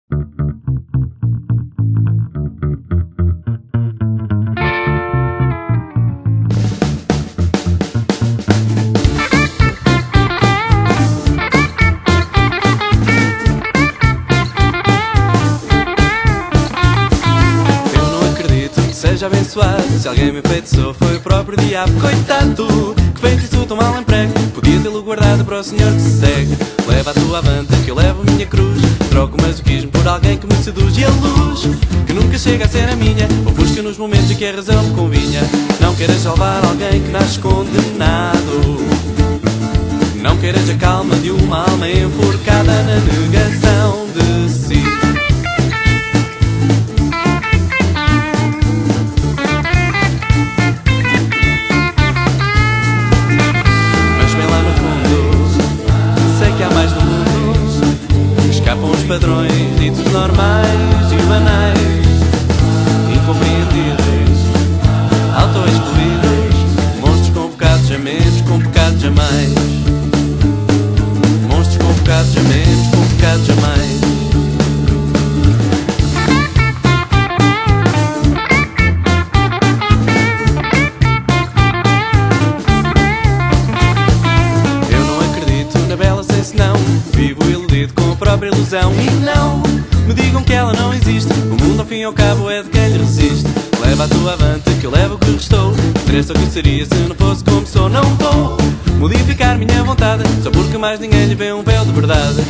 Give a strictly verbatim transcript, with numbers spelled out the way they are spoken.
Seja abençoado, se alguém me enfeitiçou foi o próprio diabo. Coitado, que feitiço tão mal emprego, podia tê-lo guardado para o senhor que se segue. Leva a tua avante que eu levo a minha cruz, troco o masoquismo por alguém que me seduz. E a luz, que nunca chega a ser a minha, ofusca nos momentos em que a razão me convinha. Não queiras salvar alguém que nasce condenado, não queiras a calma de uma alma enforcada na negação de si. Escapam os padrões ditos normais e banais, incompreendíveis, auto-excluíveis, monstros com pecados a menos, com pecados a mais. Monstros com pecados a menos, com pecados a mais. Eu não acredito na bela sem senão, vivo iludido com a própria ilusão. E não me digam que ela não existe, o mundo ao fim e ao cabo é de quem lhe resiste. Leva a tua avante que eu levo o que restou, interessa o que seria se não fosse como sou. Não vou modificar minha vontade, só porque mais ninguém lhe vê um véu de verdade.